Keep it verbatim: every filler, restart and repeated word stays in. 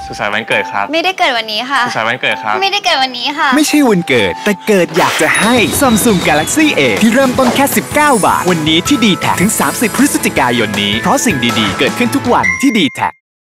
สุขสันต์วันเกิดครับไม่ได้เกิดวันนี้ค่ะสุขสันต์วันเกิดครับไม่ได้เกิดวันนี้ค่ะไม่ใช่วันเกิดแต่เกิดอยากจะให้ Samsung Galaxy A ที่เริ่มต้นแค่สิบเก้าบาทวันนี้ที่ ดี แท็ก ถึงสามสิบพฤศจิกายนนี้เพราะสิ่งดีๆเกิดขึ้นทุกวันที่ ดี แท็ก